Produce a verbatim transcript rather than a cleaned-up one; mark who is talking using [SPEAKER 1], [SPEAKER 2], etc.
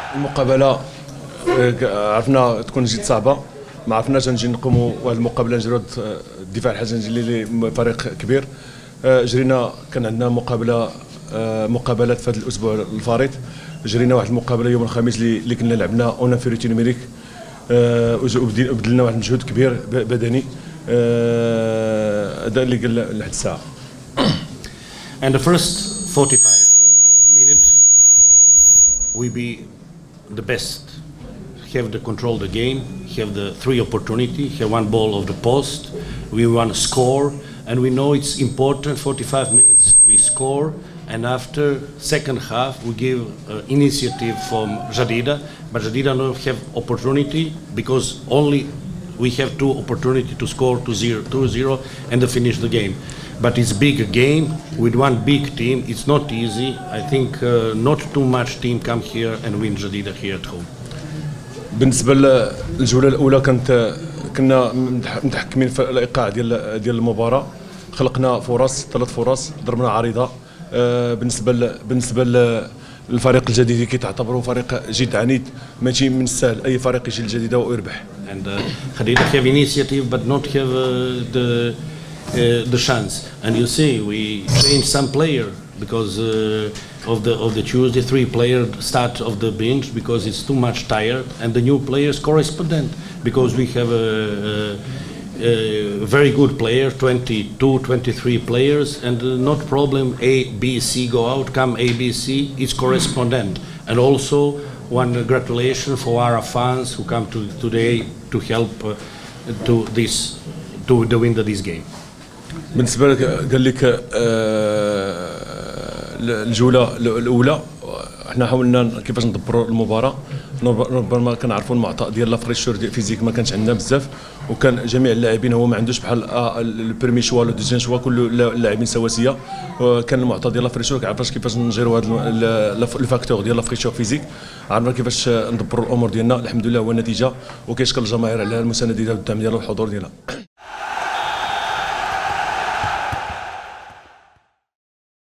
[SPEAKER 1] المقابله عرفنا تكون جد صعبه، ما عرفناش نجي نقوموا واحد المقابله نديروا الدفاع الحسن اللي فريق كبير. جرينا كان عندنا مقابله مقابلات في هذا الاسبوع الفارط، جرينا واحد المقابله يوم الخميس اللي كنا لعبنا اون انفيريتي نيميريك، وبدلنا واحد المجهود كبير بدني. هذا اللي قال لحد الساعه.
[SPEAKER 2] And the first forty-five minutes we be the best, have the control the game, have the three opportunity, have one ball of the post, we want to score, and we know it's important. forty-five minutes we score, and after second half we give uh, initiative from Jadida, but Jadida don't have opportunity because only we have two opportunity to score to zero, two zero, and to finish the game. But it's big game with one big team. It's not easy. I think uh, not too much team come here and win Jadida here at home.
[SPEAKER 1] بالنسبه للجوله الاولى كانت كنا متحكمين في الايقاع ديال ديال المباراه، خلقنا فرص ثلاث فرص، ضربنا عريضه. بالنسبه بالنسبه للفريق الجديد اللي كيتعتبروا فريق جد عنيد، ماشي من السهل اي فريق يجي للجديده ويربح.
[SPEAKER 2] And uh, Jadida have initiative but not have uh, the Uh, the chance, and you see we changed some player because uh, of the of the Tuesday three player start of the bench because it's too much tired, and the new players correspondent because we have a, a, a very good player, twenty-two, twenty-three players, and uh, not problem A, B, C go out, come A, B, C, it's correspondent. And also one congratulation for our fans who come to today to help uh, to this to the win of this game.
[SPEAKER 1] بالنسبه لك قال لك الجوله الاولى احنا حاولنا كيفاش ندبروا المباراه. ربما كنعرفوا المعطى ديال لافريشور ديال فيزيك ما كانش عندنا بزاف، وكان جميع اللاعبين هو ما عندوش بحال البريمي شوا ولا دوزيام شوا، كل اللاعبين سواسيه. كان المعطى ديال لافريشور كيعرفاش كيفاش نجيروا هذا الفاكتور ديال لافريشور فيزيك، عرفنا كيفاش ندبروا الامور ديالنا. الحمد لله هو النتيجه، وكيشكر الجماهير على المسانده ديالها والدعم ديالها والحضور ديالها.